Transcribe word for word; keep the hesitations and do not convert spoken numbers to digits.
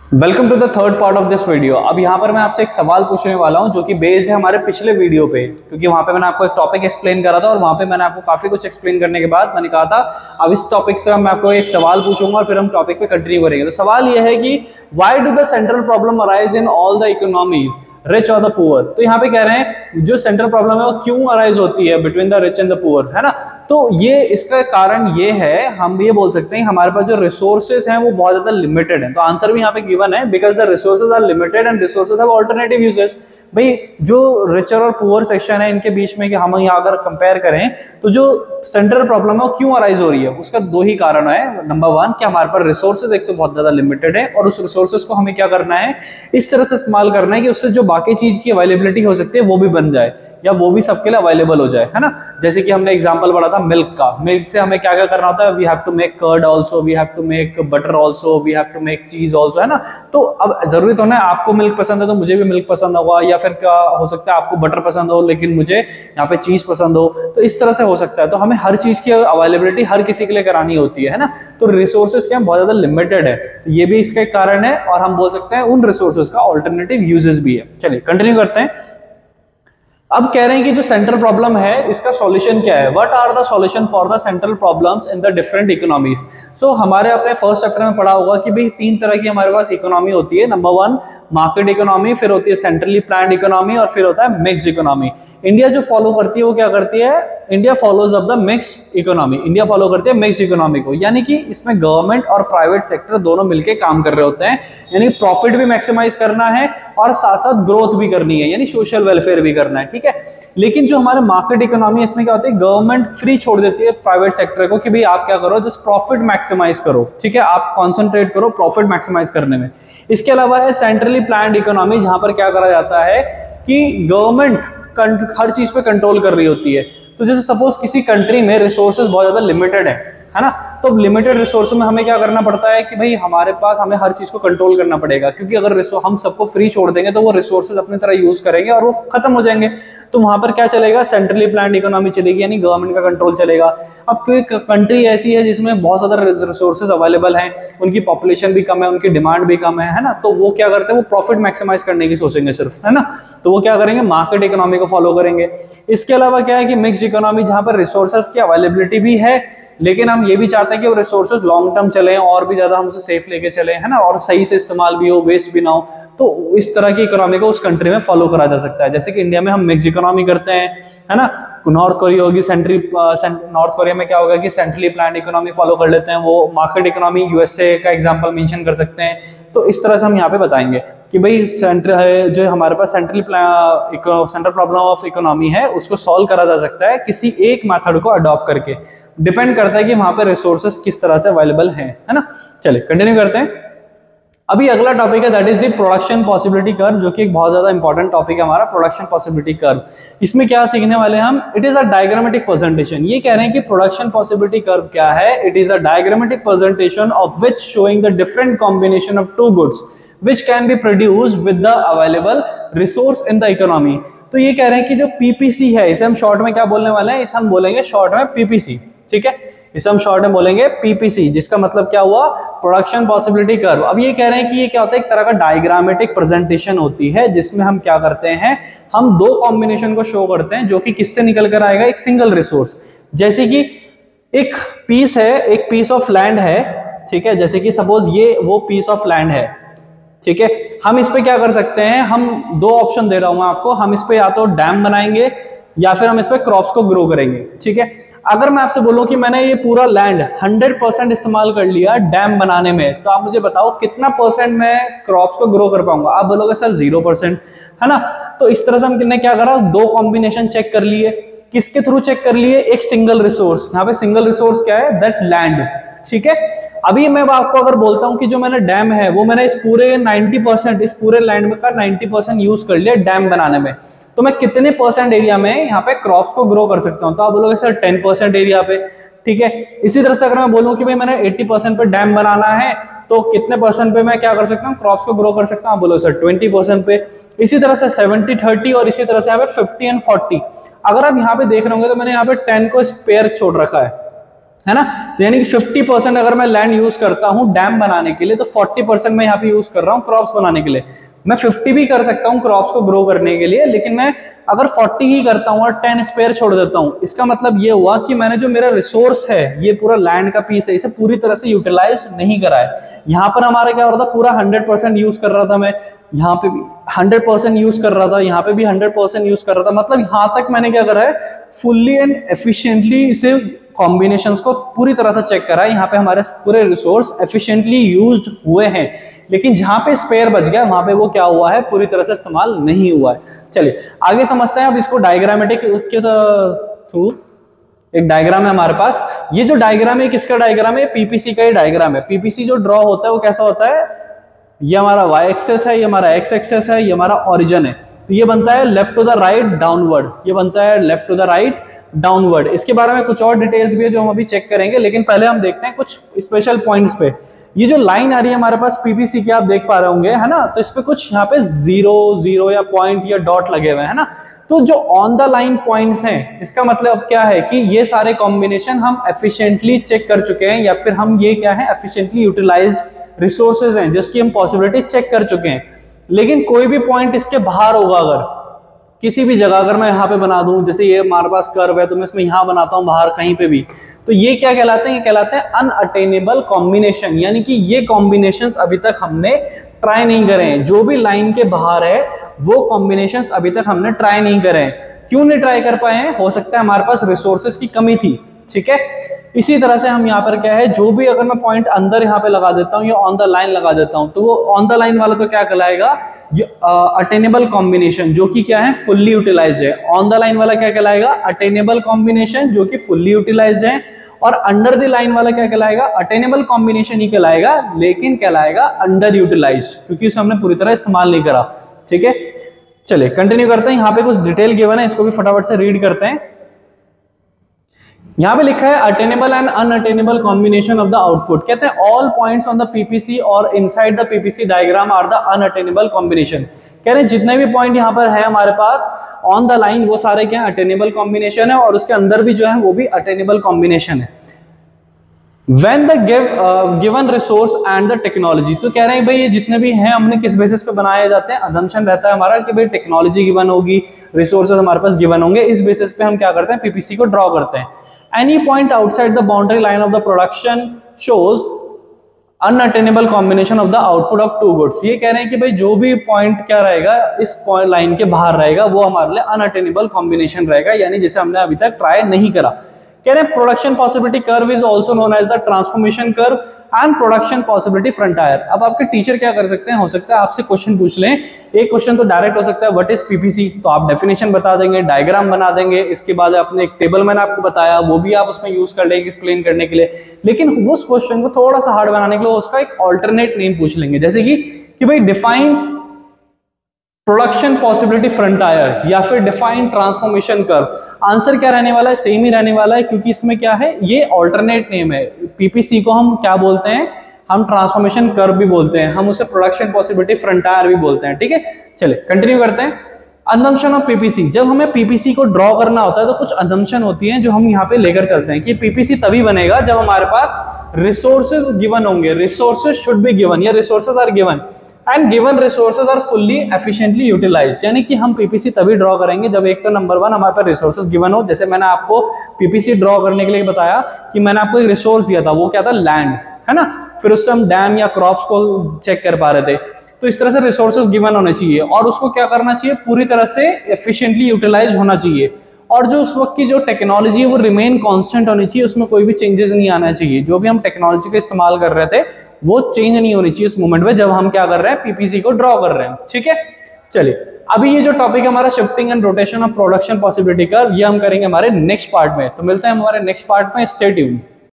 Welcome to the third part of this video. अब यहाँ पर मैं आपसे एक सवाल पूछने वाला हूँ जो कि बेस्ड है हमारे पिछले वीडियो पे, क्योंकि वहाँ पे मैंने आपको एक टॉपिक एक्सप्लेन करा था और वहाँ पे मैंने आपको काफी कुछ एक्सप्लेन करने के बाद मैंने कहा था अब इस टॉपिक से मैं आपको एक सवाल पूछूंगा और फिर हम टॉपिक पे कंटिन्यू करेंगे। तो सवाल यह है कि why do the central problem arise in all the economies, rich और द पुअर। तो यहाँ पे कह रहे हैं जो सेंट्रल प्रॉब्लम है वो क्यों अराइज होती है between the rich and the poor, है ना। तो ये इसका कारण ये है, हम ये बोल सकते हैं हमारे पास जो रिसोर्सेज हैं वो बहुत ज्यादा लिमिटेड है। तो आंसर भी यहाँ पे गिवन है, because the resources are limited and resources have alternative uses. भाई जो रिचर और पुअर सेक्शन है इनके बीच में कि हम यहाँ अगर कंपेयर करें तो जो सेंट्रल प्रॉब्लम है वो क्यों अराइज हो रही है, उसका दो ही कारण है। नंबर वन कि हमारे पास रिसोर्सेज एक तो बहुत ज्यादा लिमिटेड है और उस रिसोर्सेज को हमें क्या करना है, इस तरह से इस्तेमाल करना है कि उससे जो बाकी चीज की अवेलेबिलिटी हो सकती है वो भी बन जाए या वो भी सबके लिए अवेलेबल हो जाए, है ना। जैसे कि हमने एग्जांपल पढ़ा था मिल्क का, मिल्क से हमें क्या क्या करना होता है, we have to make curd also, we have to make butter also, we have to make cheese also, है ना। तो अब जरूरी तो ना आपको मिल्क पसंद है तो मुझे भी मिल्क पसंद होगा, या फिर क्या हो सकता है आपको बटर पसंद हो लेकिन मुझे यहाँ पे चीज पसंद हो, तो इस तरह से हो सकता है। तो हमें हर चीज की अवेलेबिलिटी हर किसी के लिए करानी होती है, है ना। तो रिसोर्सेज क्या बहुत ज्यादा लिमिटेड है, तो ये भी इसका एक कारण है और हम बोल सकते हैं उन रिसोर्सेज का ऑल्टरनेटिव यूजेस भी है। चलिए कंटिन्यू करते हैं। अब कह रहे हैं कि जो सेंट्रल प्रॉब्लम है इसका सॉल्यूशन क्या है, what are the solution for the central problems in the different economies. So हमारे अपने फर्स्ट चैप्टर में पढ़ा होगा कि भाई तीन तरह की हमारे पास इकोनॉमी होती है। नंबर वन मार्केट इकोनॉमी, फिर होती है सेंट्रली प्लान्ड इकोनॉमी और फिर होता है मिक्स्ड इकोनॉमी। इंडिया जो फॉलो करती है वो क्या करती है, India follows of the mixed economy. India follow करती है मिक्स्ड इकोनॉमी को, यानी कि इसमें गवर्नमेंट और प्राइवेट सेक्टर दोनों मिलकर काम कर रहे होते हैं, यानी प्रॉफिट भी मैक्सिमाइज करना है और साथ साथ ग्रोथ भी करनी है, यानी सोशल वेलफेयर भी करना है, ठीक है। लेकिन जो हमारे मार्केट इकोनॉमी है इसमें क्या होता है, गवर्नमेंट फ्री छोड़ देती है प्राइवेट सेक्टर को कि भाई आप क्या करो, जस्ट प्रॉफिट मैक्सिमाइज करो, ठीक है, आप कॉन्सेंट्रेट करो प्रॉफिट मैक्सिमाइज करने में। इसके अलावा है सेंट्रली प्लान्ड इकोनॉमी, जहां पर क्या करा जाता है कि गवर्नमेंट हर चीज पे कंट्रोल कर रही होती है। तो जैसे सपोज किसी कंट्री में रिसोर्सेज बहुत ज्यादा लिमिटेड है, है ना, तो लिमिटेड रिसोर्स में हमें क्या करना पड़ता है कि भाई हमारे पास हमें हर चीज को कंट्रोल करना पड़ेगा, क्योंकि अगर हम सबको फ्री छोड़ देंगे तो वो रिसोर्सेज अपनी तरह यूज करेंगे और वो खत्म हो जाएंगे। तो वहां पर क्या चलेगा, सेंट्रली प्लान्ड इकोनॉमी चलेगी, यानी गवर्नमेंट का कंट्रोल चलेगा। अब कोई कंट्री ऐसी है जिसमें बहुत ज्यादा रिसोर्सेज अवेलेबल हैं, उनकी पॉपुलेशन भी कम है, उनकी डिमांड भी कम है, है ना, तो वो क्या करते हैं, वो प्रॉफिट मैक्सिमाइज करने की सोचेंगे सिर्फ, है ना। तो वो क्या करेंगे, मार्केट इकोनॉमी को फॉलो करेंगे। इसके अलावा क्या है कि मिक्स्ड इकोनॉमी, जहां पर रिसोर्सेज की अवेलेबिलिटी भी है लेकिन हम ये भी चाहते हैं कि वो रिसोर्सेज लॉन्ग टर्म चले और भी ज्यादा हमसे सेफ लेके चले, है ना, और सही से इस्तेमाल भी हो, वेस्ट भी ना हो। तो इस तरह की इकोनॉमी को उस कंट्री में फॉलो करा जा सकता है। जैसे कि इंडिया में हम मिक्स इकोनॉमी करते हैं, है ना। नॉर्थ कोरिया होगी सेंट्री नॉर्थ कोरिया में क्या होगा कि सेंट्रली प्लान्ड इकोनॉमी फॉलो कर लेते हैं, वो मार्केट इकोनॉमी यूएसए का एग्जांपल मेंशन कर सकते हैं। तो इस तरह से हम यहाँ पे बताएंगे कि भाई सेंटर है जो हमारे पास central central problem of economy है उसको सॉल्व करा जा सकता है किसी एक मेथड को अडॉप्ट करके। डिपेंड करता है कि वहां पे रिसोर्सेज किस तरह से अवेलेबल हैं, है ना। चलिए कंटिन्यू करते हैं। अभी अगला टॉपिक है that is the production possibility curve, जो कि एक बहुत ज्यादा इंपॉर्टेंट टॉपिक है हमारा, प्रोडक्शन पॉसिबिलिटी कर्व। इसमें क्या सीखने वाले हैं हम, it is a diagrammatic presentation. ये कह रहे हैं कि प्रोडक्शन पॉसिबिलिटी कर्व क्या है, it is a diagrammatic presentation of which showing the different combination of two goods which can be produced with the available resource in the economy। तो ये कह रहे हैं कि जो पीपीसी है इसे हम शॉर्ट में क्या बोलने वाले हैं, इसे हम बोलेंगे शॉर्ट में पीपीसी, ठीक है, इसे हम शॉर्ट में बोलेंगे पीपीसी, जिसका मतलब क्या हुआ, प्रोडक्शन पॉसिबिलिटी कर्व। अब ये कह रहे हैं कि ये क्या होता है, एक तरह का डायग्रामेटिक प्रेजेंटेशन होती है जिसमें हम क्या करते हैं, हम दो कॉम्बिनेशन को शो करते हैं जो कि किससे निकल कर आएगा, एक सिंगल रिसोर्स। जैसे कि एक पीस है, एक पीस ऑफ लैंड है, ठीक है, जैसे कि सपोज ये वो पीस ऑफ लैंड है, ठीक है। हम इस पे क्या कर सकते हैं, हम दो ऑप्शन दे रहा हूं आपको, हम इस पे या तो डैम बनाएंगे या फिर हम इस पे क्रॉप्स को ग्रो करेंगे, ठीक है। अगर मैं आपसे बोलूं कि मैंने ये पूरा लैंड हंड्रेड परसेंट इस्तेमाल कर लिया डैम बनाने में, तो आप मुझे बताओ कितना परसेंट मैं क्रॉप्स को ग्रो कर पाऊंगा। आप बोलोगे सर जीरो परसेंट, है ना। तो इस तरह से हमने क्या करा, दो कॉम्बिनेशन चेक कर लिए। किसके थ्रू चेक कर लिए, एक सिंगल रिसोर्स। यहाँ पे सिंगल रिसोर्स क्या है, दैट लैंड, ठीक है। अभी मैं आपको अगर बोलता हूं कि जो मैंने डैम है वो मैंने इस पूरे नब्बे परसेंट इस पूरे लैंड में का नब्बे परसेंट यूज कर लिया डैम बनाने में, तो मैं कितने परसेंट एरिया में यहाँ पे क्रॉप्स को ग्रो कर सकता हूं। तो आप बोलोगे सर टेन परसेंट एरिया पे, ठीक है। इसी तरह से अगर मैं बोलूं कि भाई मैंने अस्सी परसेंट पे डैम बनाना है तो कितने परसेंट पे मैं क्या कर सकता हूँ, क्रॉप्स को ग्रो कर सकता हूँ, आप बोलो सर ट्वेंटी परसेंट पे। इसी तरह से सेवेंटी थर्टी और इसी तरह से यहाँ पे फिफ्टी एंड फोर्टी। अगर आप यहाँ पे देख रहे होंगे तो मैंने यहाँ पे टेन को स्पेयर छोड़ रखा है, है ना। तो यानी कि फिफ्टी परसेंट अगर मैं लैंड यूज करता हूं डैम बनाने के लिए, तो फोर्टी परसेंट मैं यहाँ पे यूज कर रहा हूँ क्रॉप्स बनाने के लिए। मैं फिफ्टी भी कर सकता हूँ क्रॉप्स को ग्रो करने के लिए, लेकिन मैं अगर फोर्टी ही करता हूँ और टेन स्पेयर छोड़ देता हूँ, इसका मतलब ये हुआ कि मैंने जो मेरा रिसोर्स है, ये पूरा लैंड का पीस है, इसे पूरी तरह से यूटिलाइज नहीं करा है। यहाँ पर हमारा क्या हो रहा था, पूरा हंड्रेड परसेंट यूज कर रहा था मैं, यहाँ पे भी हंड्रेड परसेंट यूज कर रहा था, यहाँ पे भी हंड्रेड परसेंट यूज कर रहा था। मतलब यहाँ तक मैंने क्या करा है, फुल्ली एंड एफिशिएंटली इसे कॉम्बिनेशंस को पूरी तरह से चेक करा है। यहाँ पे हमारे पूरे रिसोर्स एफिशिएंटली यूज्ड हुए हैं, लेकिन जहां पे स्पेयर बच गया वहां पे वो क्या हुआ है, पूरी तरह से इस्तेमाल नहीं हुआ है। चलिए आगे समझते हैं अब इसको डायग्रामेटिक के थ्रू। एक डायग्राम है हमारे पास, ये जो डायग्राम है किसका डायग्राम है, पीपीसी का ही डायग्राम है। पीपीसी जो ड्रॉ होता है वो कैसा होता है, ये हमारा वाई एक्सेस है, ये हमारा एक्स एक्सेस है, ये हमारा ओरिजिन है। तो ये बनता है left to the right downward, ये बनता है left to the right downward. इसके बारे में कुछ और डिटेल्स भी है जो हम अभी चेक करेंगे, लेकिन पहले हम देखते हैं कुछ स्पेशल पॉइंट्स पे। ये जो लाइन आ रही है हमारे पास पीपीसी की, आप देख पा रहे होंगे, है ना। तो इस पे कुछ यहाँ पे जीरो जीरो या पॉइंट या डॉट लगे हुए हैं, है ना। तो जो ऑन द लाइन पॉइंट्स हैं, इसका मतलब क्या है कि ये सारे कॉम्बिनेशन हम एफिशिएंटली चेक कर चुके हैं, या फिर हम ये क्या है, एफिशिएंटली यूटिलाइज्ड रिसोर्सेज हैं जिसकी हम पॉसिबिलिटी चेक कर चुके हैं। लेकिन कोई भी पॉइंट इसके बाहर होगा, अगर किसी भी जगह अगर मैं यहाँ पे बना दूं, जैसे ये हमारे पास कर्व है तो मैं इसमें यहाँ बनाता हूँ बाहर कहीं पे भी, तो ये क्या कहलाते हैं, ये कहलाते हैं अनअटेनेबल कॉम्बिनेशन। यानी कि ये कॉम्बिनेशंस अभी तक हमने ट्राई नहीं करे हैं, जो भी लाइन के बाहर है वो कॉम्बिनेशंस अभी तक हमने ट्राई नहीं करे हैं। क्यों नहीं ट्राई कर पाए हैं, हो सकता है हमारे पास रिसोर्सेज की कमी थी, ठीक है। इसी तरह से हम यहाँ पर क्या है, जो भी अगर मैं पॉइंट अंदर यहाँ पे लगा देता हूँ या ऑन द लाइन लगा देता हूँ, तो वो ऑन द लाइन वाला तो क्या कहलाएगा, अटेनेबल कॉम्बिनेशन, जो कि क्या है, फुल्ली यूटिलाइज्ड है। ऑन द लाइन वाला क्या कहलाएगा, अटेनेबल कॉम्बिनेशन, जो कि फुल्ली यूटिलाइज्ड है। और अंडर द लाइन वाला क्या कहलाएगा, अटेनेबल कॉम्बिनेशन ही कहलाएगा, लेकिन कहलाएगा अंडर यूटिलाइज्ड, क्योंकि उसे हमने पूरी तरह इस्तेमाल नहीं करा, ठीक है। चलिए कंटिन्यू करते हैं। यहाँ पे कुछ डिटेल गिवन है, इसको भी फटाफट से रीड करते हैं। यहाँ पे लिखा है attainable and unattainable combination of the output. कहते हैं all points on the PPC और inside the PPC diagram are the unattainable combination. कह रहे हैं जितने भी पॉइंट यहाँ पर है हमारे पास ऑन द लाइन, वो सारे क्या है, अटेनेबल कॉम्बिनेशन है, और उसके अंदर भी जो है वो भी अटेनेबल कॉम्बिनेशन है। When the give, uh, given resource and the technology, तो कह रहे हैं भाई ये जितने भी हैं हमने किस बेसिस पे बनाए जाते हैं, अजम्पशन रहता है हमारा कि भाई टेक्नोलॉजी गिवन होगी, रिसोर्सेज हमारे पास गिवन होंगे, इस बेसिस पे हम क्या करते हैं, पीपीसी को ड्रॉ करते हैं। Any point outside the boundary line of the production shows unattainable combination of the output of two goods. ये कह रहे हैं कि भाई जो भी पॉइंट क्या रहेगा, इस पॉइंट लाइन के बाहर रहेगा, वो हमारे लिए अनअटेनेबल कॉम्बिनेशन रहेगा, यानी जिसे हमने अभी तक ट्राई नहीं करा। कह रहे हैं production possibility curve is also known as the transformation curve and production possibility frontier. अब आपके टीचर क्या कर सकते हैं, हो सकता है आपसे क्वेश्चन पूछ लें। एक क्वेश्चन तो डायरेक्ट हो सकता है व्हाट इज पीपीसी, तो आप डेफिनेशन बता देंगे, डायग्राम बना देंगे, इसके बाद आपने एक टेबल मैंने आपको बताया वो भी आप उसमें यूज कर लेंगे एक्सप्लेन करने के लिए। लेकिन उस क्वेश्चन को थोड़ा सा हार्ड बनाने के लिए उसका एक ऑल्टरनेट नेम पूछ लेंगे, जैसे कि, कि भाई डिफाइन प्रोडक्शन पॉसिबिलिटी फ्रंटायर या फिर डिफाइन ट्रांसफॉर्मेशन कर्व। आंसर क्या रहने वाला है, सेम ही रहने वाला है, क्योंकि इसमें क्या है, ये ऑल्टरनेट नेम है। पीपीसी को हम क्या बोलते हैं, हम ट्रांसफॉर्मेशन कर्व भी बोलते हैं, हम उसे प्रोडक्शन पॉसिबिलिटी फ्रंटायर भी बोलते हैं, ठीक है। चलिए कंटिन्यू करते हैं। असम्पशन ऑफ पीपीसी, जब हमें पीपीसी को ड्रॉ करना होता है तो कुछ असम्पशन होती हैं जो हम यहाँ पे लेकर चलते हैं कि पीपीसी तभी बनेगा जब हमारे पास रिसोर्सेज गिवन होंगे, रिसोर्सेज शुड बी गिवन या resources are given and given resources are fully efficiently utilised. यानी कि हम पीपीसी तभी ड्रॉ करेंगे जब एक तो नंबर वन हमारे पास रिसोर्सेज गिवन हो। जैसे मैंने आपको पीपीसी ड्रॉ करने के लिए बताया कि मैंने आपको एक रिसोर्स दिया था, वो क्या था, लैंड, है ना। फिर उससे हम डैम या क्रॉप्स को चेक कर पा रहे थे। तो इस तरह से रिसोर्सेज गिवन होने चाहिए और उसको क्या करना चाहिए, पूरी तरह से एफिशिएंटली यूटिलाइज होना चाहिए। और जो उस वक्त की जो टेक्नोलॉजी है वो रिमेन कांस्टेंट होनी चाहिए, उसमें कोई भी चेंजेस नहीं आना चाहिए। जो भी हम टेक्नोलॉजी का इस्तेमाल कर रहे थे वो चेंज नहीं होनी चाहिए इस मोमेंट में जब हम क्या कर रहे हैं, पीपीसी को ड्रॉ कर रहे हैं, ठीक है। चलिए अभी ये जो टॉपिक है हमारा shifting and rotation of production possibility curve, ये हम करेंगे हमारे नेक्स्ट पार्ट में। तो मिलते हैं हमारे नेक्स्ट पार्ट में, स्टे ट्यून्ड।